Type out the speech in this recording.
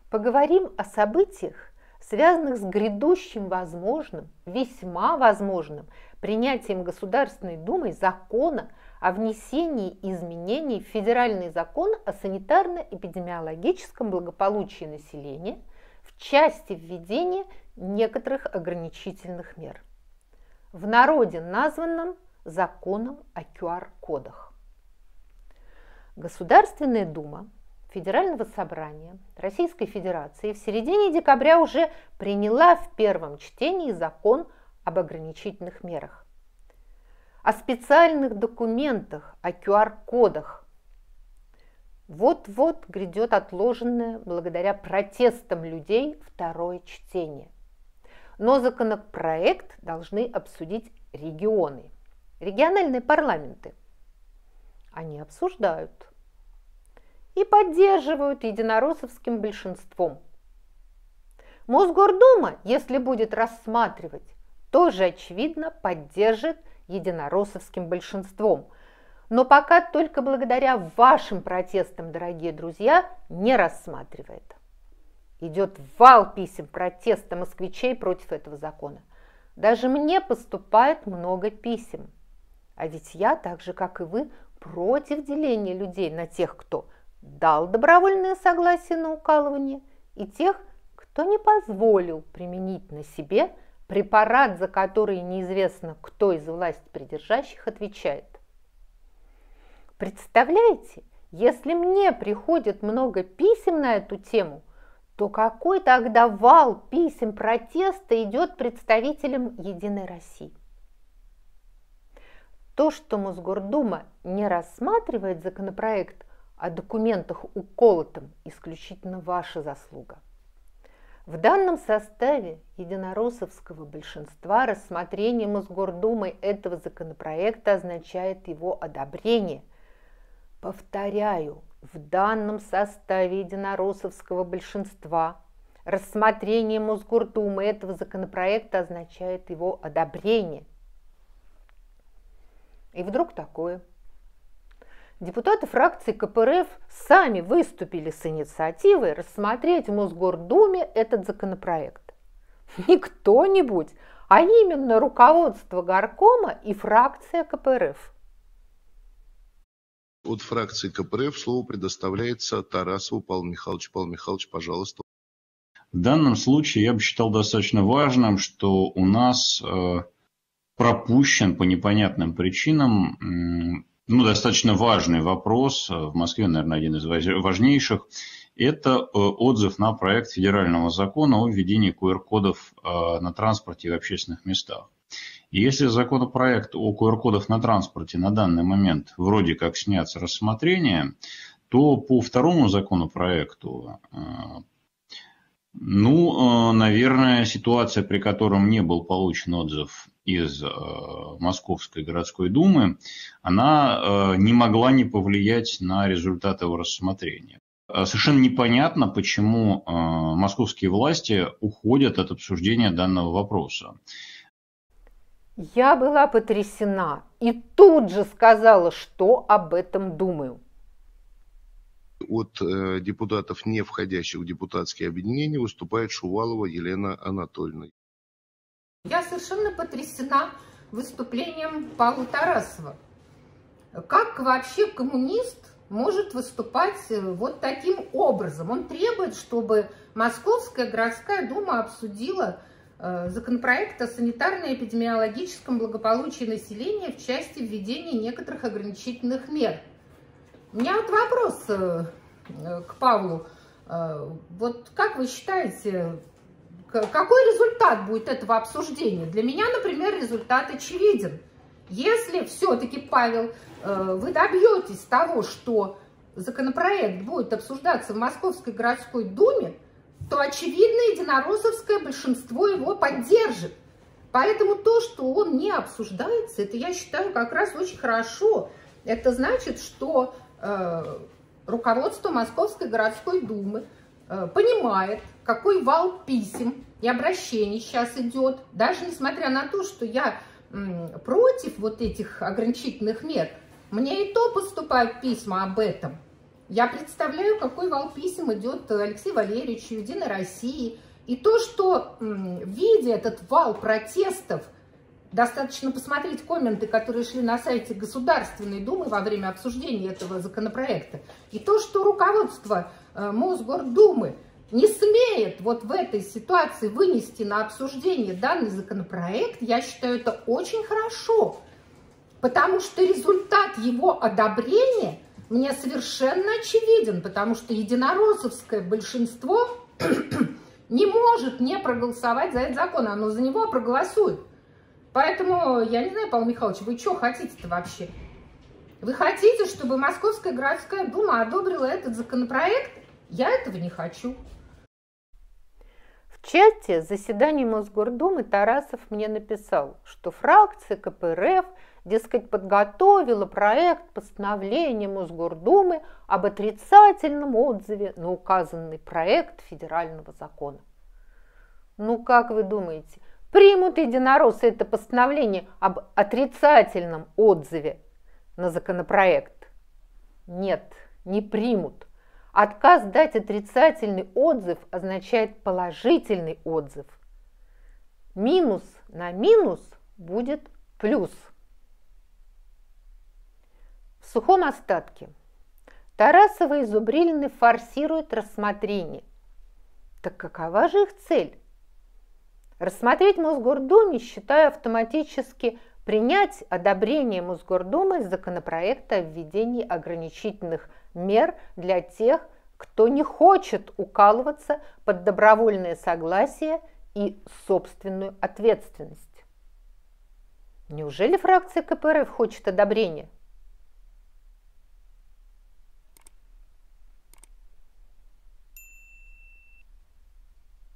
Поговорим о событиях, связанных с грядущим возможным, весьма возможным принятием Государственной Думой закона о внесении изменений в Федеральный закон о санитарно-эпидемиологическом благополучии населения в части введения некоторых ограничительных мер, в народе названном законом о QR-кодах. Государственная Дума Федерального собрания Российской Федерации в середине декабря уже приняла в первом чтении закон об ограничительных мерах. О специальных документах, о QR-кодах вот-вот грядет отложенное благодаря протестам людей второе чтение. Но законопроект должны обсудить регионы, региональные парламенты. Они обсуждают и поддерживают единороссовским большинством. Мосгордума, если будет рассматривать, тоже, очевидно, поддержит единороссовским большинством. Но пока только благодаря вашим протестам, дорогие друзья, не рассматривает. Идет вал писем протеста москвичей против этого закона. Даже мне поступает много писем. А ведь я, так же как и вы, против деления людей на тех, кто дал добровольное согласие на укалывание, и тех, кто не позволил применить на себе препарат, за который неизвестно, кто из властепридержащих отвечает. Представляете, если мне приходит много писем на эту тему, то какой тогда вал писем протеста идет представителям «Единой России»? То, что Мосгордума не рассматривает законопроект о документах уколотом, исключительно ваша заслуга. В данном составе единороссовского большинства рассмотрение Мосгордумой этого законопроекта означает его одобрение. Повторяю, в данном составе единороссовского большинства рассмотрение Мосгордумы этого законопроекта означает его одобрение. И вдруг такое. Депутаты фракции КПРФ сами выступили с инициативой рассмотреть в Мосгордуме этот законопроект. Не кто-нибудь, а именно руководство горкома и фракция КПРФ. От фракции КПРФ слово предоставляется Тарасову Павлу Михайловичу. Павел Михайлович, пожалуйста. В данном случае я бы считал достаточно важным, что у нас пропущен по непонятным причинам достаточно важный вопрос, в Москве, наверное, один из важнейших, это отзыв на проект федерального закона о введении QR-кодов на транспорте и в общественных местах. И если законопроект о QR-кодах на транспорте на данный момент вроде как снят с рассмотрения, то по второму законопроекту, наверное, ситуация, при котором не был получен отзыв из Московской городской думы, она не могла не повлиять на результат его рассмотрения. Совершенно непонятно, почему московские власти уходят от обсуждения данного вопроса. Я была потрясена и тут же сказала, что об этом думаю. От депутатов, не входящих в депутатские объединения, выступает Шувалова Елена Анатольевна. Я совершенно потрясена выступлением Павла Тарасова. Как вообще коммунист может выступать вот таким образом? Он требует, чтобы Московская городская дума обсудила законопроект о санитарно-эпидемиологическом благополучии населения в части введения некоторых ограничительных мер. У меня вот вопрос к Павлу. Вот как вы считаете, какой результат будет этого обсуждения? Для меня, например, результат очевиден. Если все-таки, Павел, вы добьетесь того, что законопроект будет обсуждаться в Московской городской думе, то, очевидно, единороссовское большинство его поддержит. Поэтому то, что он не обсуждается, это, я считаю, как раз очень хорошо. Это значит, что руководство Московской городской думы понимает, какой вал писем и обращений сейчас идет. Даже несмотря на то, что я против вот этих ограничительных мер, мне и то поступают письма об этом. Я представляю, какой вал писем идет Алексею Валерьевичу, Единой России. И то, что, видя этот вал протестов, достаточно посмотреть комменты, которые шли на сайте Государственной Думы во время обсуждения этого законопроекта, и то, что руководство Мосгордумы не смеет вот в этой ситуации вынести на обсуждение данный законопроект, я считаю, это очень хорошо, потому что результат его одобрения мне совершенно очевиден, потому что единороссовское большинство не может не проголосовать за этот закон, оно за него проголосует. Поэтому, я не знаю, Павел Михайлович, вы что хотите-то вообще? Вы хотите, чтобы Московская городская дума одобрила этот законопроект? Я этого не хочу. В чате заседания Мосгордумы Тарасов мне написал, что фракция КПРФ, дескать, подготовила проект постановления Мосгордумы об отрицательном отзыве на указанный проект федерального закона. Ну, как вы думаете, примут единороссы это постановление об отрицательном отзыве на законопроект? Нет, не примут. Отказ дать отрицательный отзыв означает положительный отзыв. Минус на минус будет плюс. В сухом остатке. Тарасова и Зубрилины форсируют рассмотрение. Так какова же их цель? Рассмотреть в Мосгордуме, считаю, автоматически принять одобрение Мосгордумы законопроекта о введении ограничительных мер для тех, кто не хочет укалываться под добровольное согласие и собственную ответственность. Неужели фракция КПРФ хочет одобрения?